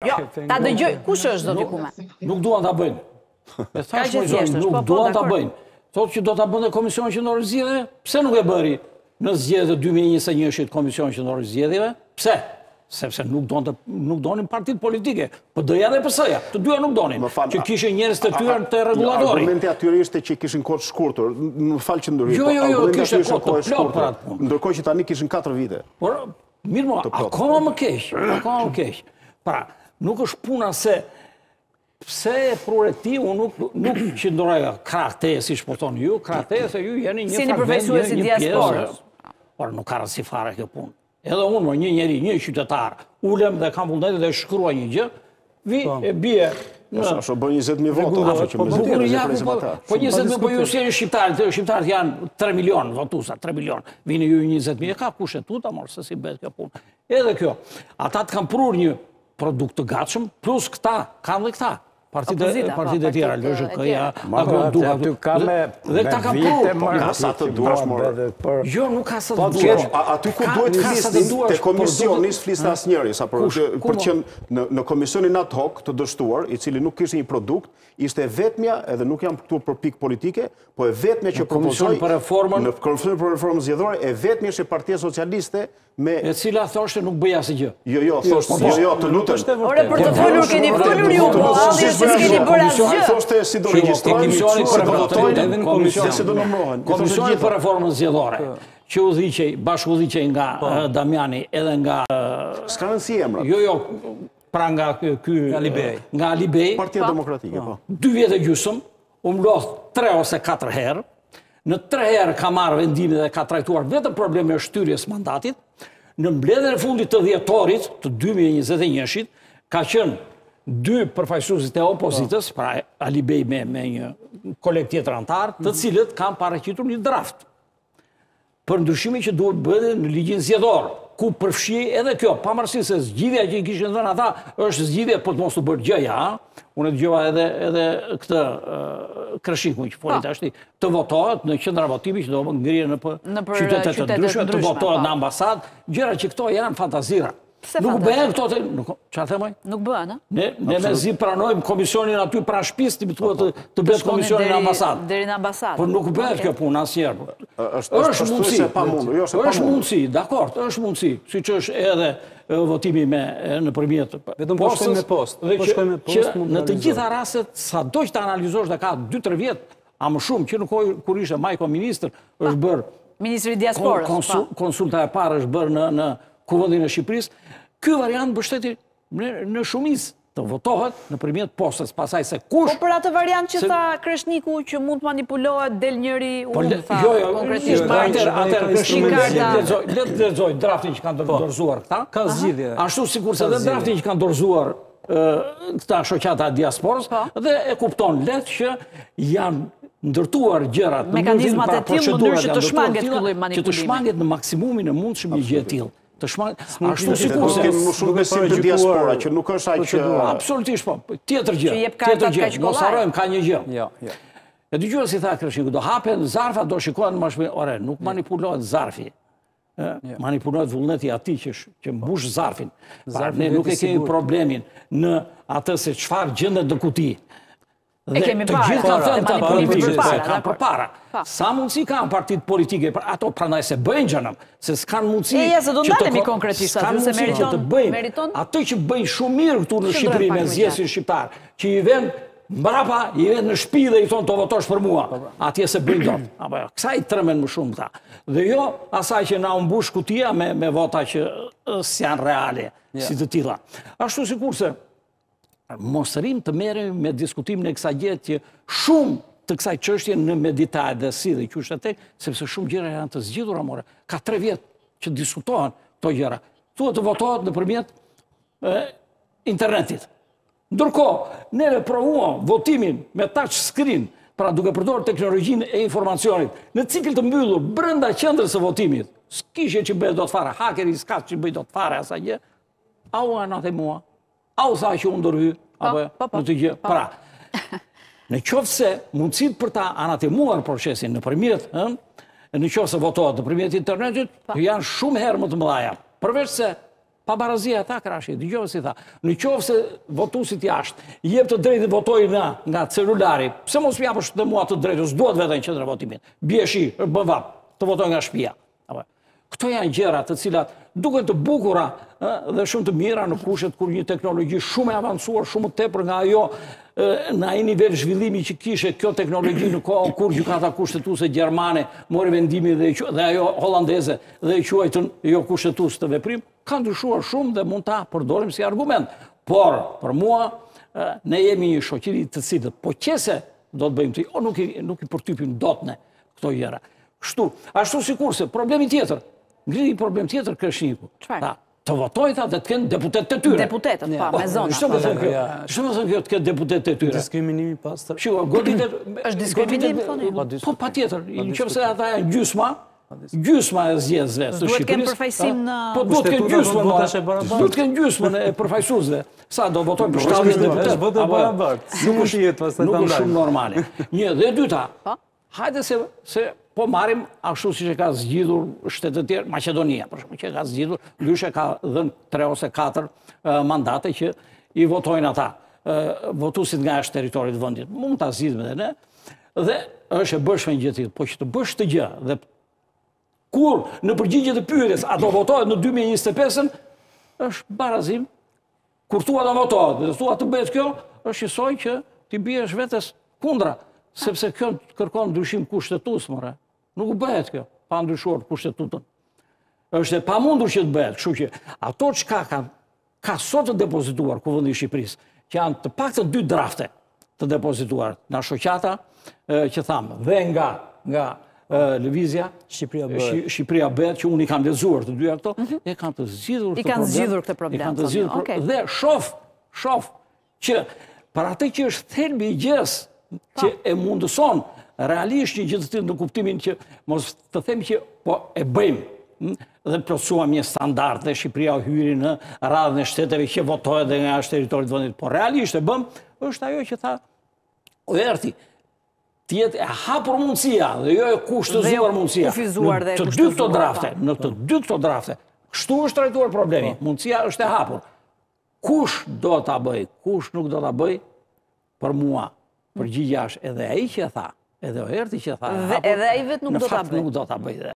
Jo, ta dëgjoj, kush është zoti Kume? Nuk duan ta bëjnë. E thash më zonë, nuk duan ta bëjnë. Thotë që do ta bënte Komisioni Qendror i Zgjedhjeve, pse nuk e bëri në zgjedhjet e 2021-shit Komisioni Qendror i Zgjedhjeve? Pse? Sepse nuk donin partitë politike, PD-ja dhe PS-ja, të dyja nuk donin, që kishin njerëz të tyre të rregullatori. Argumenti atyre ishte që kishin kohë të shkurtër, më fal që ndërhyj. Jo, kishte kohë të plot për atë punë. Ndërkohë që tani kishin 4 vite. Por mirë, akoma më keq. Pra, nuk është puna se pse e prurë ti, unë nuk qëndroja krahte, si shpotoni ju, krahte se ju jeni një fragment, një pjesë. Por nuk ka rëndësi fare kjo punë. Edhe unë, një njeri, një qytetar, ulem dhe kam vullnetin dhe shkrua një gjë, vi e bie... Ashtë bërë 20.000 vota, po 20.000, po ju si e shqiptarët janë 3 milion, votusa, 3 milion, vini ju 20.000, e ka kushetuta, morë, se si bet kjo punë. Edhe kjo, ata të kam prur një produkt të gatshëm, plus këta, kanë dhe këta. Partitë e tjera, LSHK-ja, Agroduha, dhe këta kam prur. Ka sa të duash, morë. Jo, nuk ka sa të duash. Aty ku duhet flisni, të komisionis flisni asë njëri, për që në komisionin ad hoc të dështuar, i cili nuk kishte një produkt, ishte vetmja, edhe nuk jam këtu për pikë politike, po e vetmja që propozoj në Komisionin për Reformën Zgjedhore, e vetmja që Partia Socialiste me... E cila thoshte nuk bëja asë gjë. Jo, të lutem. Ore, për të folur, keni folur ju, po halli se s'keni bërë asë gjë. Thoshte si do regjistrojnë, si do votojnë, dhe si do nëmrohen. Komisioni për Reformën Zgjedhore, që bashkë udhiqej nga Damiani edhe nga... S'ka rëndësi emrat. Jo, pra nga Alibej. Partia Demokratike, po. 2 vjetë e gjysëm, u mlodh 3 ose 4 herë, në 3 herë ka marrë vendime dhe ka trajtuar vetëm probleme e shtyrjes mandatit, në mbledhjen e fundit të dhjetorit të 2021-shit, ka qenë 2 përfaqësuesit e opozitës, pra Alibej me një koleg tjetër antar, të cilët kanë paraqitur një draft për ndryshimin që duhet bëhet në ligjin zgjedhor, ku përfshi edhe kjo, pavarësisht se zgjidhja që i kishin dhënë ata është zgjidhje po të mos të bërë gjëja, unë dëgjova edhe këtë Kreshikun që foli tash, të votohet në qendra votimi që do të ngrihen në qytete të ndryshme, të votohet në ambasadë, gjëra që këto janë fantazira. Nuk bëhen këto të... Çfarë themoj? Nuk bëhen, a? Ne me zi pranojmë komisionin aty pra shtëpisë të bëhet komisionin në ambasadë. Deri në ambasadë. Por nuk bëhet kjo punë asnjëherë. Është mundësi, dakord, është mundësi, siç është edhe votimi nëpërmjet. Vetëm po shkojmë me post. Në të gjitha rastet, sado që ta analizosh dhe ka 2-3 vjet, a më shumë që në kohë kur ishte Majko ministër, është bërë Ministri i Diasporës. Konsulta e parë është bërë në Kuvendin e Shqipërisë. Ky variant mbështeti në shumicë të votohet nëpërmjet postës, pasaj se kush... Po për atë variant që tha Kreshniku që mund të manipulohet del njëri unë, tha konkretisht le të lexoj draftin që kanë dorëzuar këta. Ka zgjidhje. Ashtu sikurse edhe draftin që kanë dorëzuar këta shoqata e diasporës, dhe e kupton lehtë që janë ndërtuar gjërat në mekanizmat e tillë në mënyrë që të shmanget ky lloj manipulimi. Që të shmanget në maksimumin e mundshëm një gjë e tillë. Ashtu sikurse kemi më shumë besim të diaspora që nuk është ai që absolutisht po. Tjetër gjë. Mos harrojmë ka një gjë. E dëgjova si tha Kreshniku, do hapen zarfa, do shikohen mashme, ore, nuk manipulohet zarfi. Manipulohet vullneti atij që mbush zarfin. Ne nuk e kemi problemin në atë se çfarë gjendet në kuti. E kemi parë, të manipulimin përpara. Sa mundësi kanë partitë politike, ato prandaj se bëjnë gjënëm, se s'kanë mundësi që të bëjnë ato që bëjnë shumë mirë këtu në Shqipëri me zgjedhësin shqiptar, që i vjen mbrapa, i vjen në shtëpi dhe i thonë të votosh për mua, atje se bëjnë dot. Kësaj tremen më shumë ta. Dhe jo asaj që na mbush kutia me vota që s'janë reale, si të tilla. Ashtu sikurse mos rrim të merrem me diskutimin e kësaj gjë që shumë të kësaj çështje në medita dhe si dhe qysh atë, sepse shumë gjëra janë të zgjidhura more. Ka 3 vjet që diskutohen këto gjëra. Thuhet të votohet nëpërmjet internetit. Ndërkohë, neve provuam votimin me touch screen, pra duke përdorur teknologjinë e informacionit, në cikël të mbyllur brenda qendrës së votimit. S'kishte që bëhet dot fare, hakeri s'ka që bëj dot fare asaj gjë. Au anate mua. Au tha që unë ndërhy, apo në të gjë. Pra, në qoftë se mundësit për ta anatemuar procesin nëpërmjet, në qoftë se votohet nëpërmjet internetit, janë shumë herë më të mëdha. Përveç se pabarazia ta Krashi, dëgjova si tha. Në qoftë se votuesit jashtë jep të drejtë votojnë nga celulari, pse mos japësh të mua të drejtë, s'duhet vetëm qendra votimit. Bieshi, bën vap, të votoj nga shtëpia. Këto janë gjëra të cilat duken të bukura dhe shumë të mira në kushtet kur një teknologji shumë e avancuar, shumë tepër nga ajo në ai nivel zhvillimi që kishte kjo teknologji në kohën kur gjykata kushtetuese gjermane mori vendimin dhe ajo hollandeze dhe e quajtën jo kushtetues të veprim, ka ndryshuar shumë dhe mund ta përdorim si argument. Por për mua ne jemi një shoqëri të cilët po qese do të bëjmë ti, nuk i përtypim dot ne këto gjëra. Ashtu sikurse problemi tjetër, ngriti një problem tjetër Kreshniku. Të votojnë ta dhe të kenë deputet të tyre. Deputetet, pa, me zona. Shtë më thënë kjo të kenë deputet të tyre? Diskriminimi pastër. Është diskriminim, thoni? Po, pa tjetër. Në qëfë se ata e gjysma e zgjedhësve të Shqipërisë. Duhet kenë përfajsim në... Po, duhet kenë gjysmën e përfajsuesve. Sa, do votojnë për 70 deputet? Është votë barabart. Nuk është jetë pas të të ndajnë. Nuk është shumë normale. Një, dhe dyta, hajde se po marim ashtu si që ka zgjidhur shtetet tjerë, Macedonia, për shumë që ka zgjidhur, ndryshe ka dhënë 3 ose 4 mandate që i votojnë ata, votuesit nga jashtë territorit vendit. Mund ta zgjidhme dhe ne, dhe është e bërshme një gjë tjetër, po që të bësh të gjë, dhe kur në përgjigje të pyetjes a do votohet në 2025-ën, është barazim, kur thua do votohet, dhe thua të bëhet kjo, është njësoj që ti biesh vetes kundra, sepse kjo kërkon ndryshim kushtetues, more. Nuk bëhet kjo, pa ndryshuar kushtetutën. Është e pamundur që të bëhet, kështu që ato çka ka sot të depozituar Kuvendi i Shqipërisë, që janë të paktën 2 drafte të depozituar nga shoqata, që thamë, dhe nga lëvizja Shqipëria bëhet, që unë i kam lexuar të dyja këto, e kanë të zgjidhur këtë problem. Dhe shoh që për atë që është thelbi i gjës që e mundëson realisht një gjë të tillë në kuptimin që mos të them që po e bëjmë dhe plotësuam një standard dhe Shqipëria u hyri në radhën e shteteve që votohet dhe nga jashtë territorit të vendit, por realisht e bëm, është ajo që tha Oerti, të jetë e hapur mundësia dhe jo e kushtëzuar mundësia në të dy këto drafte. Kështu është trajtuar problemi, mundësia është e hapur. Kush do ta bëj, kush nuk do ta bëj, për mua përgjigja është edhe ai që tha, edhe Oerti që tha, edhe ai vetë nuk do ta bëj.